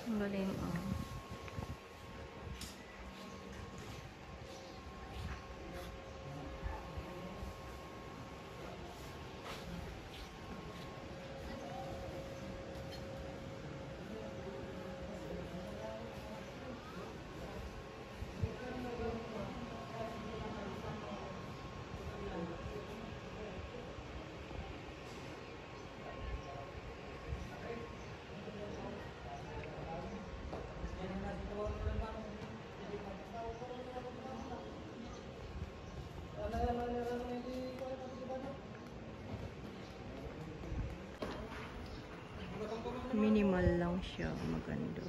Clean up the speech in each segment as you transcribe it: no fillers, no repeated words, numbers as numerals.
Ang galing, oh. Minimal lang siya, maganda.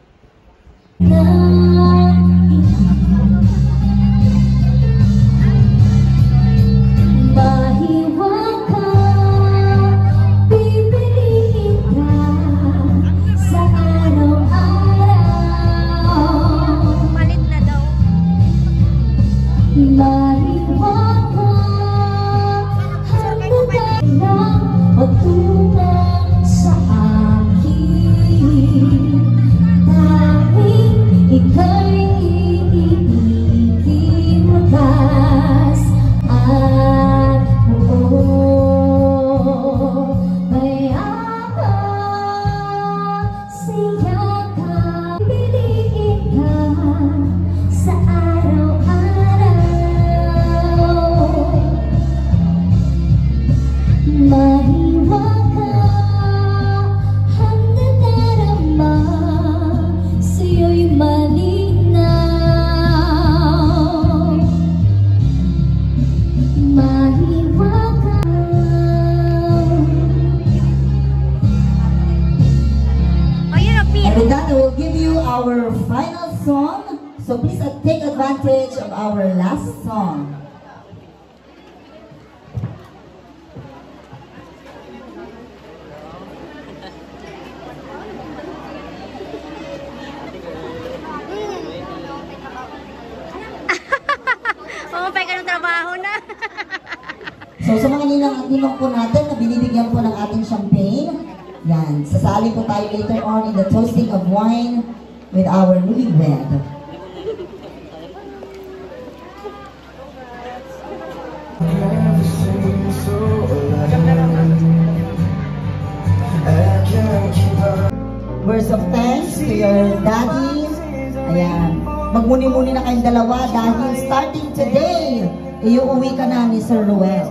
With that, I will give you our final song. So please take advantage of our last song. Pumapay ka ng trabaho na. So sa mga ninang at ninong po natin na binibigyan po ng ating champagne, yan, sasali po tayo later on in the toasting of wine with our newlywed. Words of thanks to your daddy. Ayan, magmuni-muni na kayong dalawa dahil starting today, iuuwi ka na ni Sir Ruel.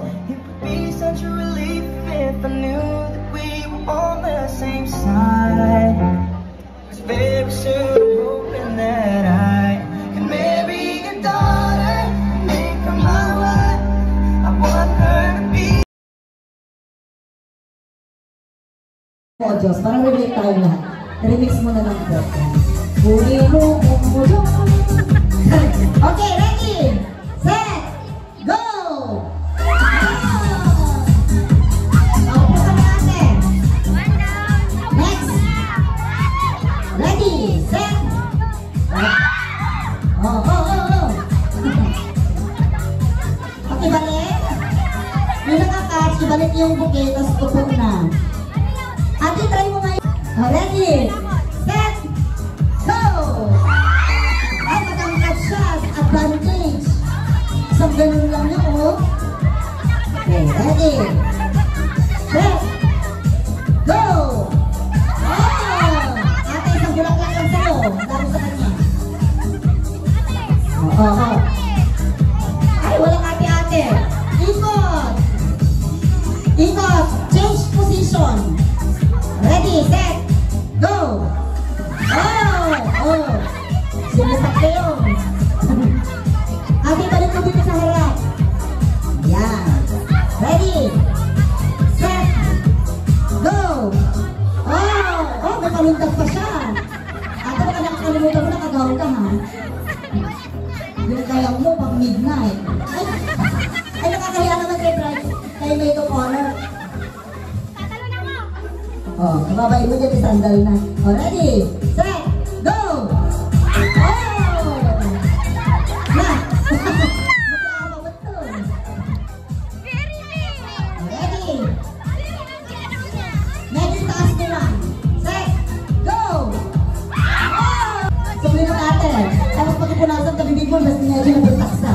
On the same side, 'cause very soon I'm hoping that I can marry your daughter, make her my wife. I want her to be. Oh Diyos, parang relate tayo lahat. Remix mo na lang po. Okay, ready? Set! Go! Ibalik yung bouquet, tapos tupok na. Ate, try mo ngayon. Ready? Set! Go! Ay, matangkat siya. Advantage. Isang ganun lang yun, oh. Okay, ready? Set! Go! Oh! Ate, isang bulaklak lang sa'yo. Daro sa kanya. Oo. Ay, walang ate-ate. Ikot! Ikot, change position. Ready, set, go. Oh. Sinisak ko yun. Ate, balik mo dito sa harap. Yan. Ready, set, go. Oh, may malundag pa siya. Ate, baka nakakalimutan mo, nakagawin ka, ha? Yung kayang mo pag midnight. Ay, nakakaya naman kay Brian. Kaya may ito corner. Oh, kababain mo dyan, sandal na. Oh, ready, set, go! Oh! Na! Magkakabawat to. Ready? Next task nila. Set, go! punasan ka bibig mo, mas medyo nabutas na.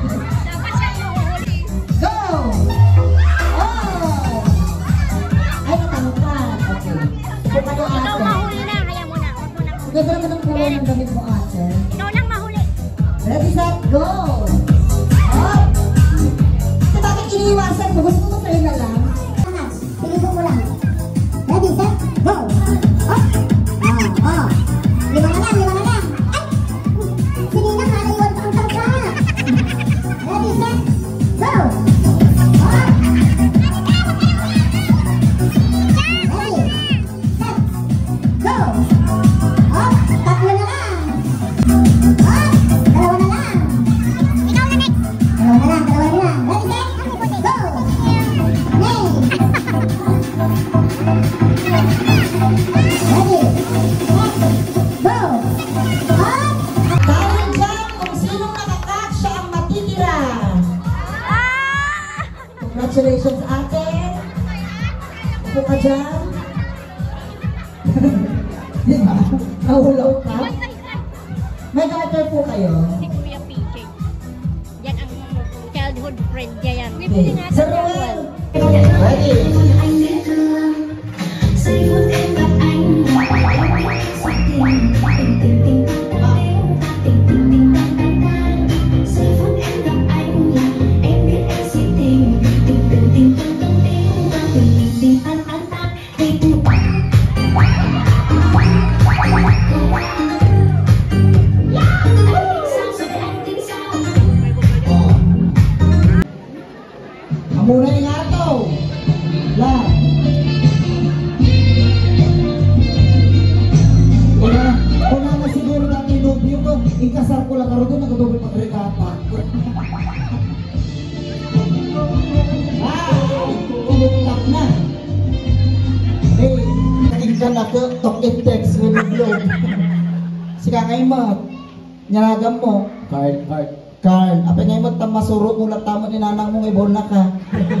Go! Oh! Ay, natangkad. Okay. Ikaw mahuli na, kaya muna. Ganda naman ang kulay ng damit mo, ate. Ikaw lang mahuli. Ready, set, go! Oh! So, bakit iniiwasan mo? Gusto mo sa'yo na lang? Piliin mo lang. Ready, set, go! Oh! Oh! Lima na lang, lima na lang! Ay! Sige na, naiwan pa ang tangka! Ready, set, go! Oh! Ready, set, go! Oh! Tatlo na lang! Oh! Dalawa na lang! Ikaw na next. Dalawa na lang, dalawa na lang! Ready, set, go! Next! Ready, set, go! Up! Dahil dyan, kung sinong nakakak, siya ang matitira. Congratulations, ate. Upo ka dyan. Di ba? Nahulaw ka? May daughter po kayo? Si Kuya PJ. Yan ang childhood friend niya yan. Okay. Sir Roel. Ready? Muna ni Ato. Lang. Una na siguro natin nobyo ko. Ikasar ko lang karo doon, nagdoble pagregata. Umutap na. Hey, nakinggan ako, talk and text with the globe. Sika ngay mo, nyaragam mo. Carl, apa nga mo tamasuro mula tamo ni nanang mo ibon na ka.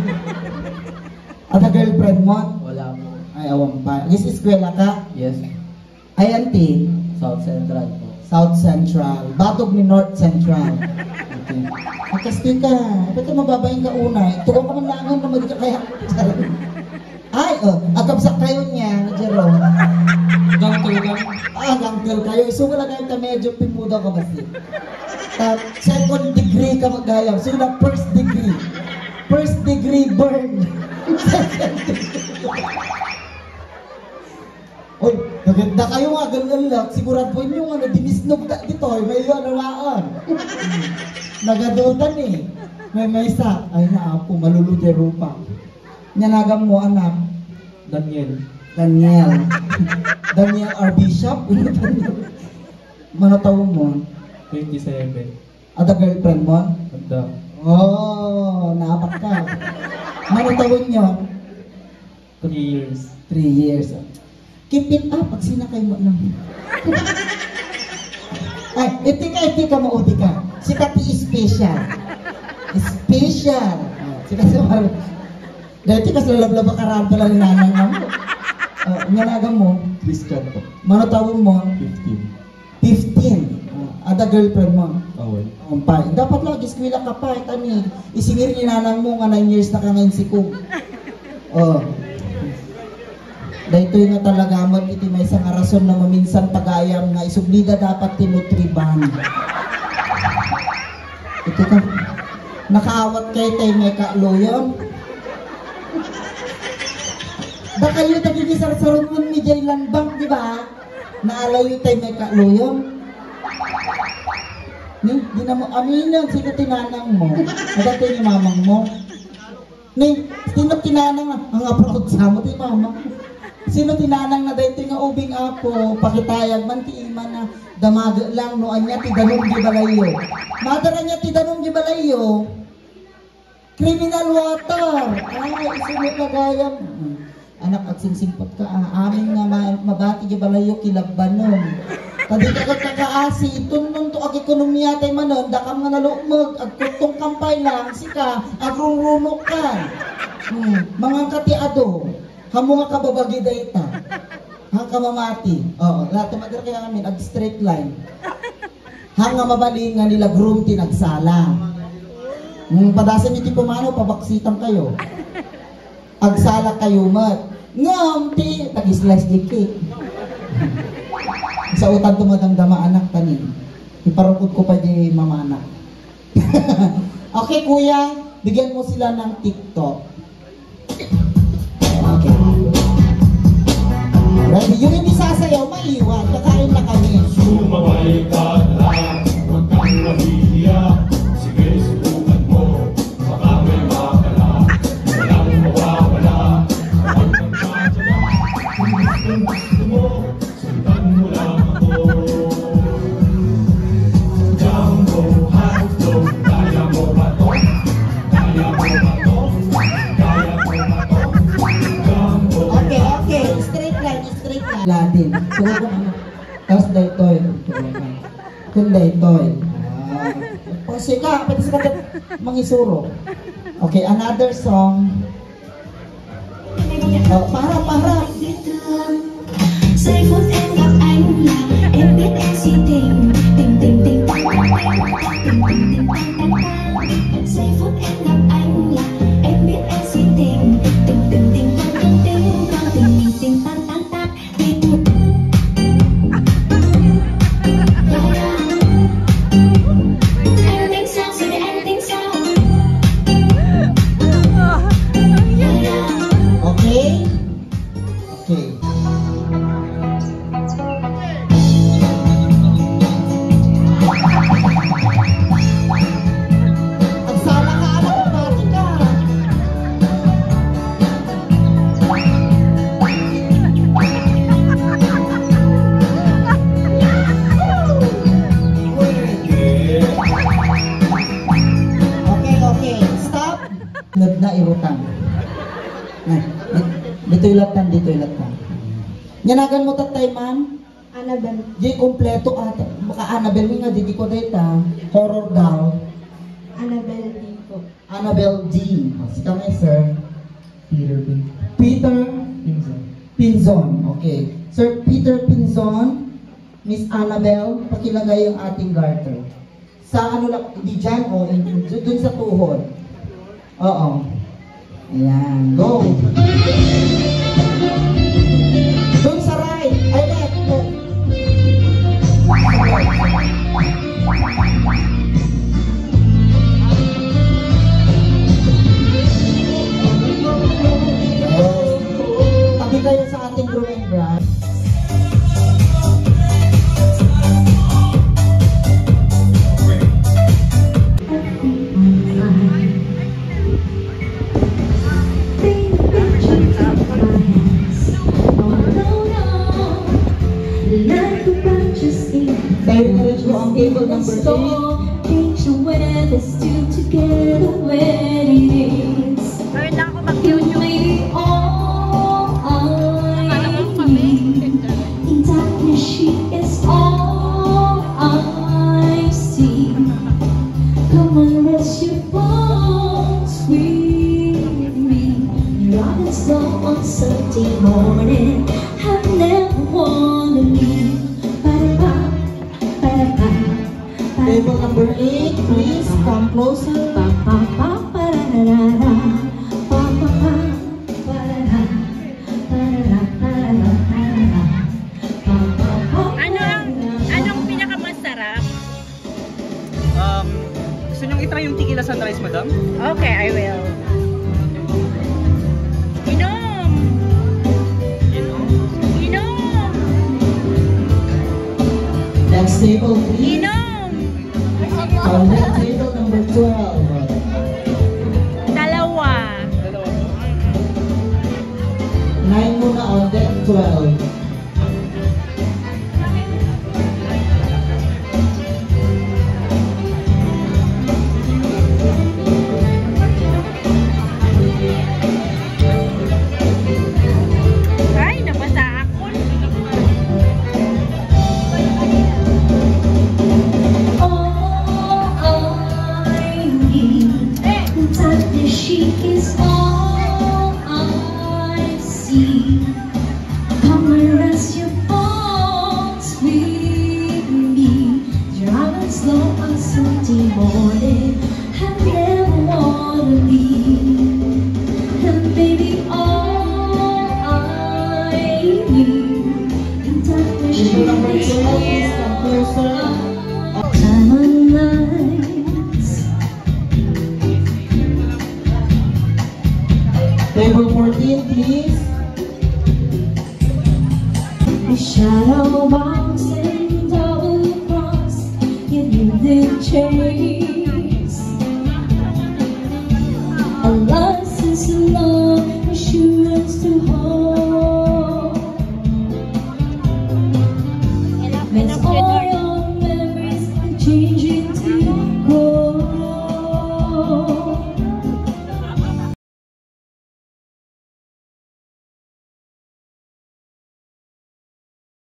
At girlfriend mo? Wala po. Ay, awang pa. Yes, eskwela ka? Yes. Ay, auntie? South Central po. South Central. Batog ni North Central. Okay. Magkasti ka. Ba't ka mababayin ka una? Tuwa ka man langan na magka kaya. Ay, agabsak kayo niya. Jero. Gangkel kayo. Iso wala kayo ka medyo pimuda ka basi. Second degree ka magayang. So na first degree. First degree burn. Oy, naganda kayo nga, ganun lang. Sigurad po nyo, dinisnog na dito. May yun, nalaan. Nagadutan eh. May isa. Ay na po, maluludero pa. Nyanagam mo, anak. Daniel. Daniel R. Bishop. Mga taon mo? 27. Ada girlfriend mo? Ganda. Oh, naapak ka. Mga taon nyo? 3 years. 3 years. Keep it up, pag sinakay mo lang. Ay, iti ka maudi ka. Si Kati special. Special. Si Kati marami. Dati ka sa lablaba karampa lang ni nanang mo. Nyanaga mo? Christian po. Manatawin mo? 15. 15. Ada girlfriend mo? Awal. Umpay. Dapat lagi skwila ka pa. Tani. Isingir ni nanang mo nga 9 years na ka ngayon si Kung. Oh. Dahito yung talaga mo, iti may isang rason na maminsan pagayam nga isublida dapat tinutriban. Ito ka, nakaawat kayo tayo may kaaloyon. Da kayo nagigisar-sarong mo ni Jaylan Bank, di ba? Naalayo tayo may kaaloyon. Di na mo aminan, sino tinanang mo? Nagatay ni mamang mo. Sino tinanang ang approach sa mo, ti mama? Sino tinanang na dahito nga ubing apo, pakitayag man ti ima na damaga lang no anya ti danong di balayo. Madara niya ti danong di balayo. Criminal water. Ay, isunod na gayam. Anak, agsingsingpot ka. Amin nga mabati di balayo kilabbanon. Tadi ka kakaasi, itun to ag ekonomiya tayo manon, dakam nga nalumag, agkutong kampay lang, sika, agrungrunok ka. Mga katiado. Hamo nga kababagi data. Hang kamamati. Oo, lahat tumadir kaya kami ag straight line. Hanga mabaling nga nila groom tinagsala. Padasan nyo ti pumano, pabaksitan kayo. Agsala kayo mat. Ngam ti, tag-slice di cake. Sa utan tumadamdama anak tanin. Iparukod ko pa di mamana. Okay kuya, bigyan mo sila ng TikTok. Okay. Ready? Yung hindi sasayaw, maiwan. Kakain na kami. Sumabay ka lang, huwag kang mahihiya. Sige, subukan mo, baka may makala. Walang mawawala, kapag nagkatala. Kung gusto mo, sundan mo lang ako. Jumbo, hotdog, kaya mo ba to? Kaya mo ba to? Kaya mo ba to? Jumbo, Okay. Straight line. Latin. Tapos daytoy. Kung daytoy. Kasi ka, pwede sa kanya mangisuro. Okay, another song. Oh, para. Giây phút em gặp anh là em biết em si tình tình tình tình tình tình tình tình tình. Giây phút em gặp anh là em biết em si tình tình tình tình tình tình tình tình tan tan tan tình. Anh tính sao rồi để anh tính sao? Okay. Agsala ka, anak ko, bati ka. Okay. Stop. Na irutang. Dito ilatan. Nyanagan mo tatay, ma'am? Annabelle. Di kompleto ata. Baka Annabelle nga, di ko data. Horror doll. Annabelle Dico. Annabelle D. Si kami, sir. Peter Pinzon. Okay. Sir Peter Pinzon, Miss Annabelle, pakilagay ang ating garter. Sa ano lang, di dyan o, dun sa tuhod. Oo. Ayan. Go! Dun sa right. Ay, left. Go. Tabi kayo sa ating drawing brush. Diretso ang cable number 8. Ain't you wear this two together when it is? Ayun lang ako You mag-YouTube. may all I need. In darkness she is all I see. Come on, rest your bones with me. You're on the slow on Sunday morning. I never wanna leave. Table number 8, please come closer. Anong pinakamasarap? Gusto niyong itry yung tequila sunrise, madam? Okay, I will. Inom! Next table, please. Inom! On that table number 12. Dalawa. 9 muna on deck 12. Ay, nabasa ako. She is all I see. Come and rest your bones with me. You're on Sunday morning, I never wanna leave. And baby, all I need in darkness Ito lang po ito. is Come closer. time of nights. Table 14, please. The shadow box and double cross, yet you did chase. A license to love, assurance to hold. That's all your memories and change into